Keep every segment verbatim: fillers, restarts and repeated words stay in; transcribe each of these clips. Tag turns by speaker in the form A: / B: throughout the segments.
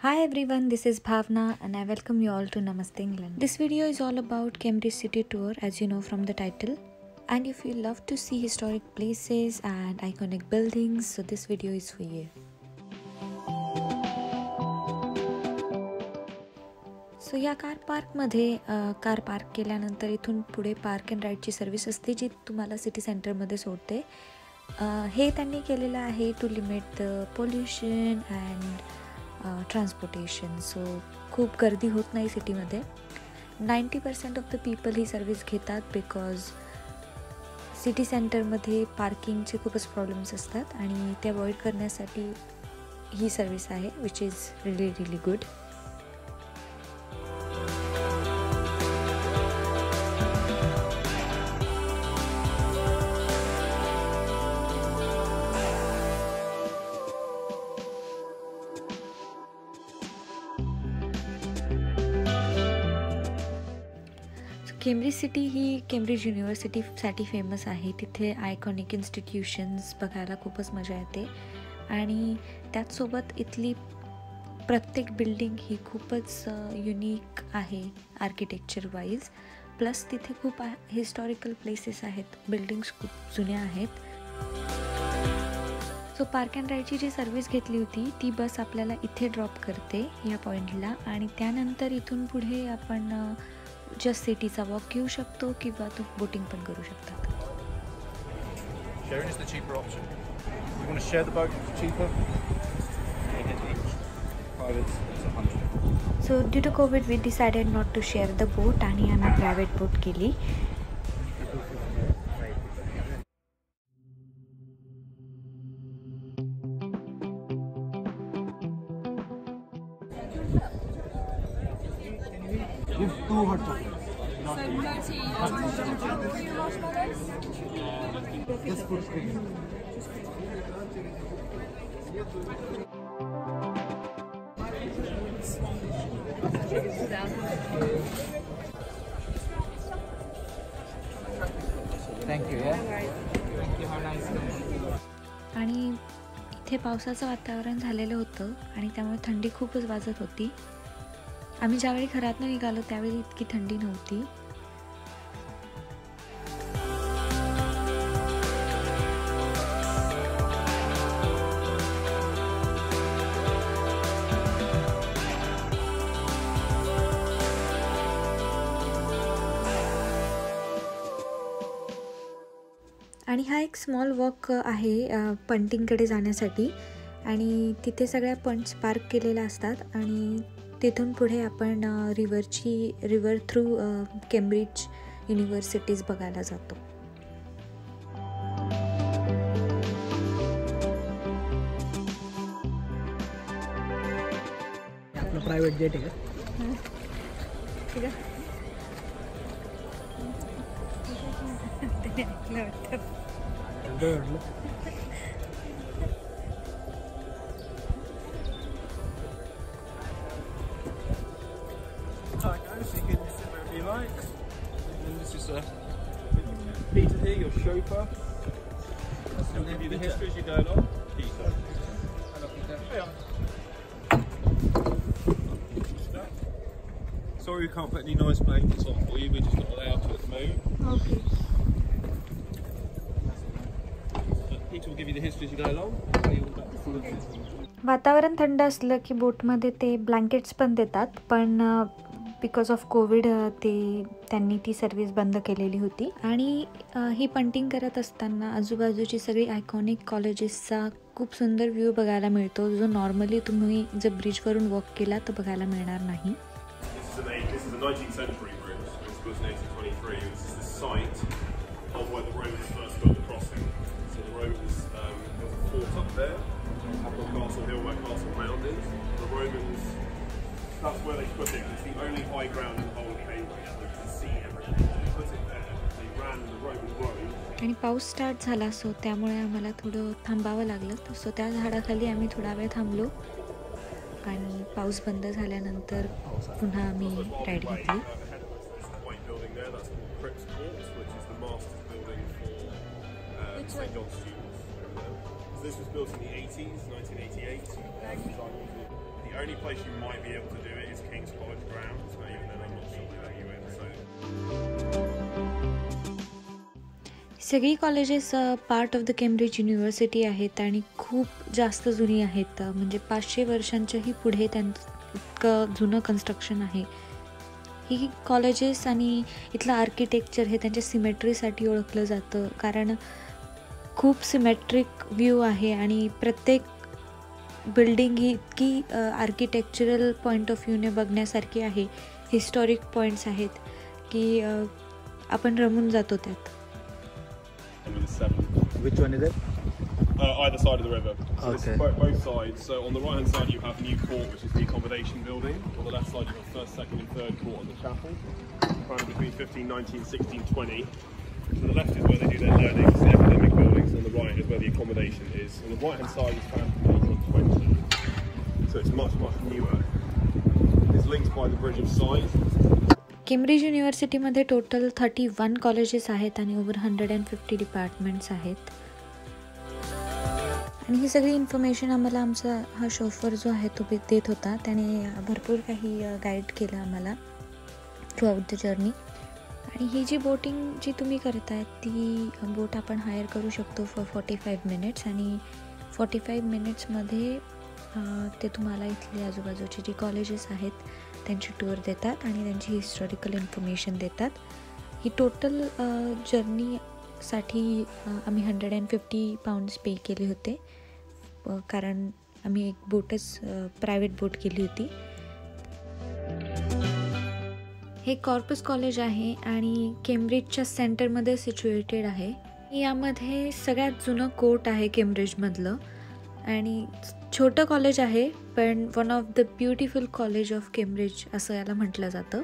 A: Hi everyone, this is Bhavna and I welcome you all to Namaste England. This video is all about Cambridge City Tour, as you know from the title. And if you love to see historic places and iconic buildings, so this video is for you. सो या car पार्कमध्ये car park केल्यानंतर इथून पुढे park and राईडची service असते जी तुम्हाला city सेंटरमध्ये सोडते. हे त्यांनी केलेलं आहे to limit the pollution and transportation. So खूप गर्दी होत नाही सिटीमध्ये. Ninety percent of the people ही सर्व्हिस घेतात बिकॉज सिटी सेंटरमध्ये पार्किंगचे खूपच प्रॉब्लेम्स असतात आणि ते अवॉइड करण्यासाठी ही सर्व्हिस आहे which is really really good. Cambridge city ही केम्ब्रिज युनिव्हर्सिटीसाठी फेमस आहे. तिथे आयकॉनिक इन्स्टिट्यूशन्स बघायला खूपच मजा येते आणि त्याचसोबत इथली प्रत्येक बिल्डिंग ही खूपच युनिक आहे आर्किटेक्चर वाईज. प्लस तिथे खूप हिस्टॉरिकल प्लेसेस आहेत, बिल्डिंग्स खूप जुन्या आहेत. सो पार्क अँड राईडची जी सर्व्हिस घेतली होती ती बस आपल्याला इथे ड्रॉप करते या पॉईंटला आणि त्यानंतर इथून पुढे आपण जस्ट सिटीचा वॉक घेऊ शकतो किंवा तो बोटिंग पण करू शकतात.
B: Sharing is the cheaper option. You want to share the boat for cheaper? Private is one hundred.
A: So due to COVID we decided not to share the boat आणि आम्ही private boat केली.
B: Give two hot chocolates.
C: So no tea, three marshmallows.
B: Just put cream. Thank you. Yeah. Thank you. Have a nice day.
A: आणि इथे पावसाचं वातावरण झालेलं होतं आणि त्यामुळे थंडी खूपच वाजत होती. आम्ही ज्यावेळी घरातून निघालो त्यावेळी इतकी थंडी नव्हती. आणि हा एक स्मॉल वॉक आहे पंटिंगकडे जाण्यासाठी आणि तिथे सगळ्या पंट्स पार्क केलेल्या असतात आणि तिथून पुढे आपण रिव्हरची रिव्हर थ्रू केम्ब्रिज युनिव्हर्सिटीज बघायला जातो.
D: आपलं प्रायव्हेट जेट आहे का?
B: Hi guys, you can sit wherever you like. And this is uh, Peter here, your chauffeur. He'll give you the history as you go along. Peter. Hello Peter. Hey. Sorry we can't put any nice blankets on for you, we just got allowed to at the moment.
C: Okay.
B: But Peter will give you the history as you go along. Tell you all about the full.
A: वातावरण थंड असलं की बोटमध्ये ते blankets पण देतात, पण because of Covid ते त्यांनी ती सर्व्हिस बंद केलेली होती. आणि ही पंटिंग करत असताना आजूबाजूची सगळी आयकॉनिक कॉलेजेसचा खूप सुंदर व्ह्यू बघायला मिळतो जो नॉर्मली तुम्ही जर ब्रिजवरून वॉक केला तर बघायला मिळणार नाही.
E: This is a nineteenth century bridge. It was built in eighteen twenty-three. This is the site of where the Romans first built the crossing. So the Romans, um, there was a fort up there, up on Castle Hill where Castle Mound is. The Romans, that's where they put it. It's the only high ground in the whole of Cambridge. You can see everything. They put it there. They ran the Roman road.
A: आणि पाऊस start झाला सो त्यामुळे आम्हाला थोडं थांबावं लागलं. सो त्या झाडाखाली आम्ही थोडा वेळ थांबलो आणि पाऊस बंद झाल्यानंतर पुन्हा आम्ही राईड घेतली.
E: This was built in the eighties, nineteen eighty-eight. The only place you might be able to do it is King's College grounds, but even then I'm not sure they let you in. So.
A: सगळी colleges part of the Cambridge university आहेत आणि खूप जास्त जुनी आहेत. म्हणजे पाचशे वर्षांच्याही पुढे त्यांचं इतकं जुनं कन्स्ट्रक्शन आहे. ही कॉलेजेस आणि इथलं आर्किटेक्चर हे त्यांच्या सिमेट्रीसाठी ओळखलं जातं, कारण खूप सिमेट्रिक व्ह्यू आहे आणि प्रत्येक बिल्डिंग ही इतकी आर्किटेक्चरल पॉईंट ऑफ व्ह्यूने बघण्यासारखी आहे. हिस्टॉरिक पॉईंट्स आहेत की आपण रमून जातो त्यात.
F: Which one is it?
E: Uh, either side of the river. So
F: Okay.
E: it's both, both sides. So on the right hand side you have New Court, which is the accommodation building. On the left side you have first, second and third court and the chapel. Founded between fifteen nineteen, sixteen twenty. To the left is where they do their learning, it's the academic buildings, and on the right is where the accommodation is. On the right hand side is founded in eighteen twenty. So it's much, much newer. It's linked by the Bridge of Sighs.
A: Cambridge युनिव्हर्सिटीमध्ये total thirty one colleges आहेत आणि over hundred and fifty departments आहेत. आणि ही सगळी information आम्हाला आमचा हा chauffeur जो आहे तो देत होता. त्याने भरपूर काही गाईड केलं आम्हाला थ्रू आउट द जर्नी. आणि ही जी बोटिंग जी तुम्ही करताय ती बोट आपण हायर करू शकतो फॉर फॉर्टी फाईव्ह मिनिट्स. आणि फॉर्टी फाईव्ह मिनिट्समध्ये ते तुम्हाला इथले आजूबाजूची जी कॉलेजेस आहेत त्यांची टूर देतात आणि त्यांची हिस्टॉरिकल इन्फॉर्मेशन देतात. ही टोटल जर्नीसाठी आम्ही हंड्रेड अँड फिफ्टी पाऊंड्स पे केले होते, कारण आम्ही एक बोटच प्रायव्हेट बोट केली होती. हे कॉर्पस कॉलेज आहे आणि केम्ब्रिजच्या सेंटरमध्ये सिच्युएटेड आहे. यामध्ये सगळ्यात जुनं कोर्ट आहे केम्ब्रिजमधलं आणि छोटं कॉलेज आहे, पण one of the beautiful college of Cambridge असं याला म्हटलं जातं.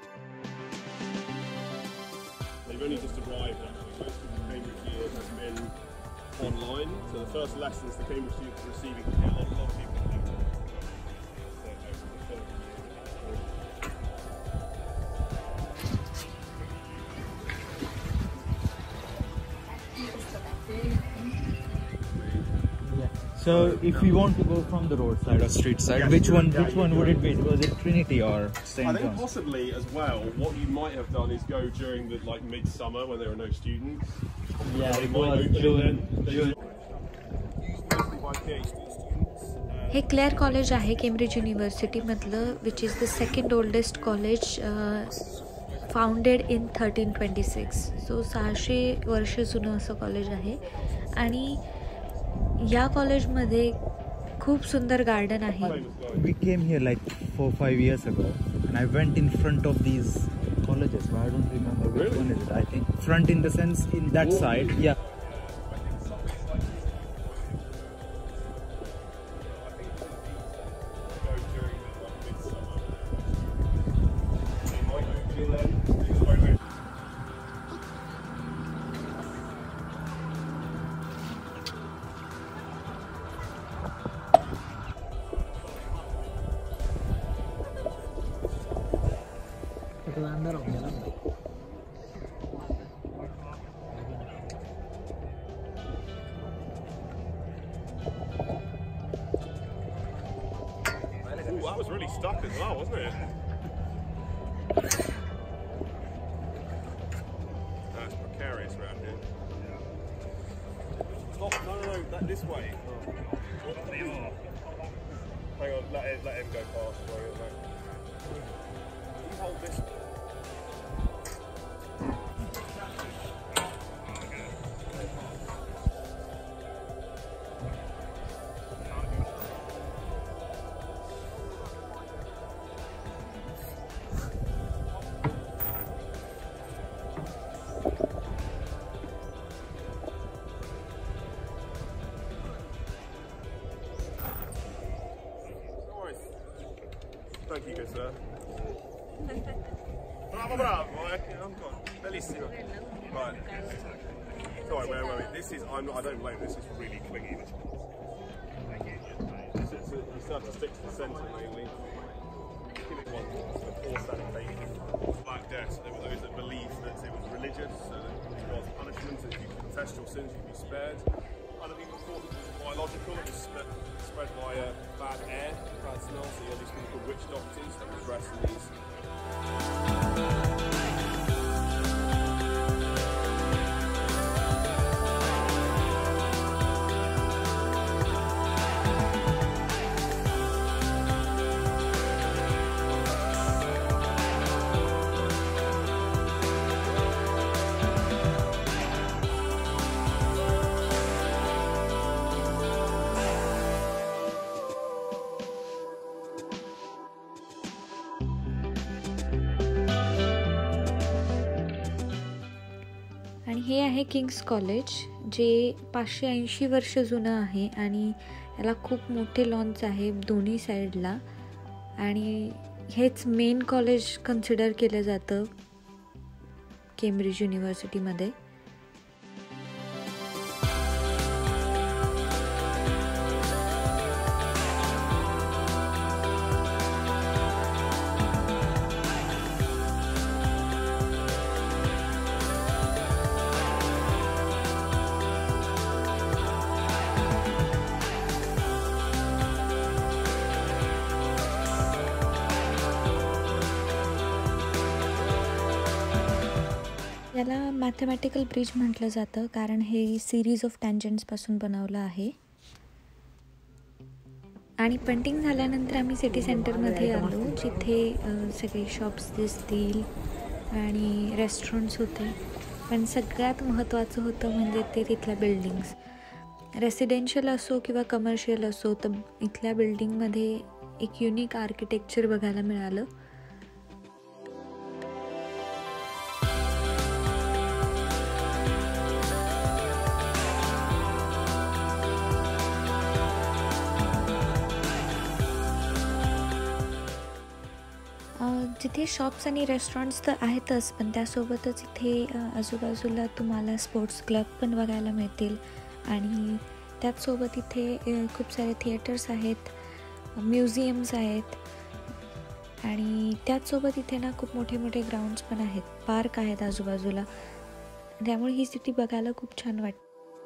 E: They've only just arrived actually. Most of the Cambridge year has been online. So the first lessons the Cambridge students are receiving here, a lot, a lot of people have to. So most of the third
F: So if we want to go from the roadside or street side,
E: Yes,
F: which one
E: yeah,
F: which
E: you
F: one
E: go-
F: would it be? Was it Trinity or
E: I
F: Saint
E: think
F: John's?
E: possibly as well. What you might have done is go during the like midsummer when there are no students.
F: Yeah,
E: They
F: it
E: might
F: was
E: open
F: June.
E: then.
F: June.
E: Used mostly by PhD students. Uh,
A: हे Clare college आहे Cambridge युनिव्हर्सिटीमधलं, which is the second oldest college, founded in thirteen twenty six. So सहाशे वर्ष जुनं असं college आहे. आणि या कॉलेजमध्ये खूप सुंदर गार्डन आहे.
E: famous guy.
F: We came here like four five years ago, and I went in front of these colleges, but I don't remember which
E: Really?
F: one is it. I think front in the sense in that
E: Oh.
F: side. Yeah.
E: Go during the like midsummer. They might open then. They might open.
D: थोड़ा अंदर हो गया ना.
E: Ooh, that was really stuck as well, wasn't it? That's precarious around here. Stop, no, no, no, that, this way. Hang on, let him, let him go past. While you're back. You hold this. Nice. Thank you, good sir. Bravo, bravo, eh? I'm gone. Bellissimo. Right. Sorry, wait, wait, wait. This is, I'm not, I don't blame this, is really clingy. This one. So, so you still have to stick to the centre mainly. Give it one for poor sanitation. Black Death, there were those that believed that it was religious, so that it was punishment, that if you confessed your sins, you'd be spared. Other people thought it was biological. It was spread, spread by uh, bad air, bad smell. So you have these things called witch doctors that were dressed in these.
A: आणि हे आहे Kings college, जे पाचशे ऐंशी वर्ष जुनं आहे आणि याला खूप मोठे लॉन्स आहे दोन्ही साईडला. आणि हेच मेन कॉलेज कन्सिडर केलं जातं केम्ब्रिज युनिव्हर्सिटीमध्ये. याला मॅथमॅटिकल ब्रिज म्हटलं जातं कारण हे सिरीज ऑफ टँजंट्सपासून बनवलं आहे. आणि पेंटिंग झाल्यानंतर आम्ही सिटी सेंटरमध्ये आलो, जिथे सगळे शॉप्स दिसतील आणि रेस्टॉरंट्स होते. पण सगळ्यात महत्त्वाचं होतं म्हणजे ते तिथल्या बिल्डिंग्स. रेसिडेन्शियल असो किंवा कमर्शियल असो, तर इथल्या बिल्डिंगमध्ये एक युनिक आर्किटेक्चर बघायला मिळालं. जिथे शॉप्स आणि रेस्टॉरंट्स तर आहेतच, पण त्यासोबतच इथे आजूबाजूला तुम्हाला स्पोर्ट्स क्लब पण बघायला मिळतील. आणि त्याचसोबत इथे खूप सारे थिएटर्स आहेत, म्युझियम्स आहेत. आणि त्याचसोबत इथे ना खूप मोठे मोठे ग्राउंड्स पण आहेत, पार्क आहेत आजूबाजूला. त्यामुळे ही सिटी बघायला खूप छान वाटते.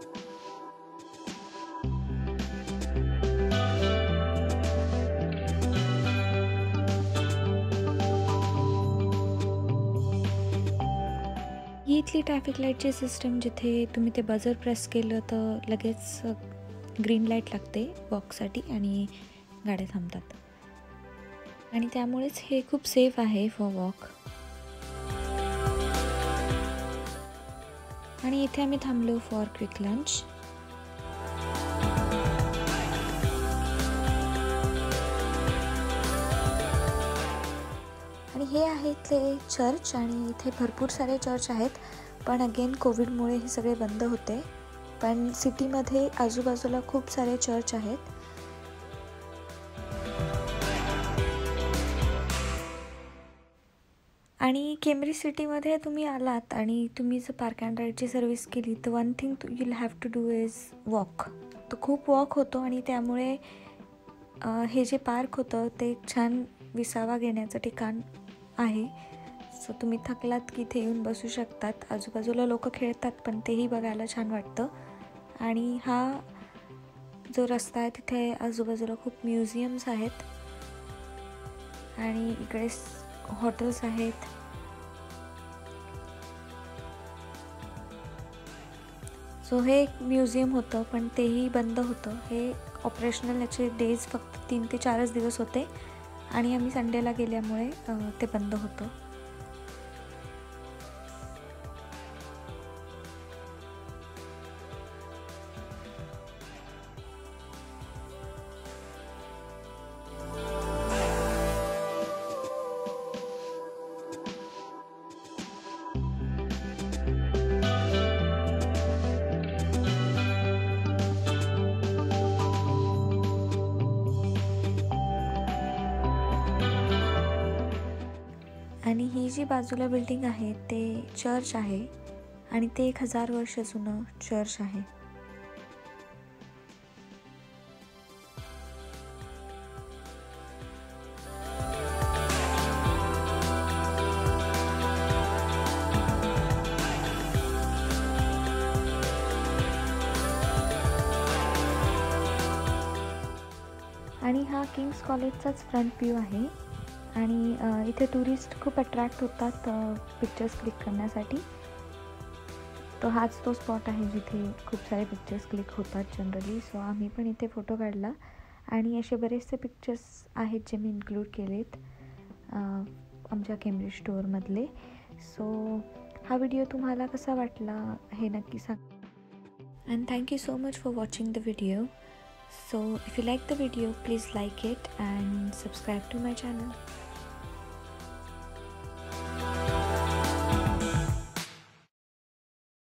A: ही इथली ट्रॅफिक लाईटची सिस्टम, जिथे तुम्ही ते बझर प्रेस केलं तर लगेच ग्रीन लाईट लागते वॉकसाठी आणि गाड्या थांबतात. आणि त्यामुळेच हे खूप सेफ आहे फॉर वॉक. आणि इथे आम्ही थांबलो फॉर क्विक लंच. आणि हे आहे इथले चर्च, आणि इथे भरपूर सारे चर्च आहेत. पण अगेन कोविडमुळे हे सगळे बंद होते. पण सिटीमध्ये आजूबाजूला खूप सारे चर्च आहेत. आणि केम्ब्रिज सिटीमध्ये तुम्ही आलात आणि तुम्ही जर पार्क अँड राईडची सर्विस केली तर one thing you have to do is walk. तो खूप वॉक होतो आणि त्यामुळे हे जे पार्क होतं ते छान विसावा घेण्याचं ठिकाण आहे. सो तुम्ही थकलात की इथे येऊन बसू शकतात. आजूबाजूला लोक खेळतात, पण तेही बघायला छान वाटतं. आणि हा जो रस्ता आहे तिथे आजूबाजूला खूप म्युझियम्स आहेत आणि इकडे हॉटेल्स आहेत. सो हे एक म्युझियम होतं, पण तेही बंद होतं. हे ऑपरेशनल याचे डेज फक्त तीन ते चारच दिवस होते आणि आम्ही संडेला गेल्यामुळे ते बंद होतं. आणि ही जी बाजूला बिल्डिंग आहे ते चर्च आहे आणि ते एक हजार वर्ष जुनं चर्च आहे. आणि हा किंग्स कॉलेजचाच फ्रंट व्ह्यू आहे आणि अ, इथे टुरिस्ट खूप अट्रॅक्ट होतात पिक्चर्स क्लिक करण्यासाठी. तो हाच तो स्पॉट आहे जिथे खूप सारे पिक्चर्स क्लिक होतात जनरली. सो आम्ही पण इथे फोटो काढला आणि असे बरेचसे पिक्चर्स आहेत जे मी इन्क्लूड केलेत आमच्या केम्ब्रिज स्टोअरमधले. सो हा व्हिडिओ तुम्हाला कसा वाटला हे नक्की सांग. And thank you so much for watching the video. So if you like the video, please like it and subscribe to my channel.